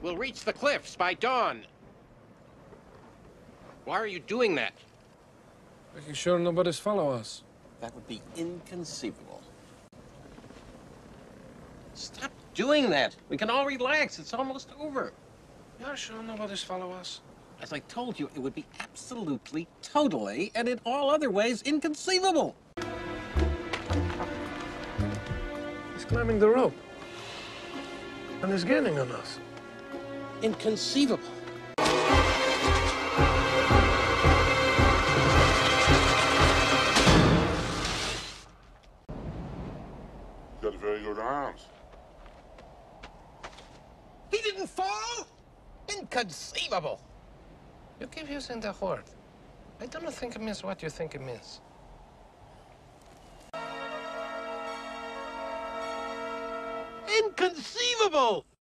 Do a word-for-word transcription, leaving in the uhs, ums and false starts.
We'll reach the cliffs by dawn. Why are you doing that? Making sure nobody's follow us. That would be inconceivable. Stop doing that. We can all relax. It's almost over. You're sure nobody's follow us? As I told you, it would be absolutely, totally, and in all other ways, inconceivable. He's climbing the rope. And he's gaining on us. Inconceivable. He's got very good arms. He didn't fall? Inconceivable. You keep using the word. I don't think it means what you think it means. Inconceivable!